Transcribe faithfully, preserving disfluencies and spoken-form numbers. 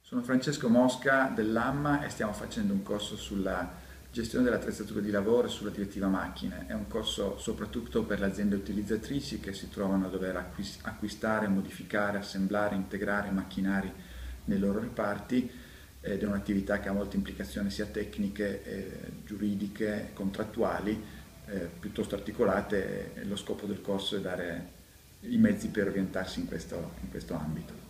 Sono Francesco Mosca dell'A M M A e stiamo facendo un corso sulla gestione dell'attrezzatura di lavoro e sulla direttiva macchine. È un corso soprattutto per le aziende utilizzatrici che si trovano a dover acquis- acquistare, modificare, assemblare, integrare macchinari nei loro reparti ed è un'attività che ha molte implicazioni sia tecniche, eh, giuridiche, contrattuali, eh, piuttosto articolate e lo scopo del corso è dare i mezzi per orientarsi in questo in questo ambito.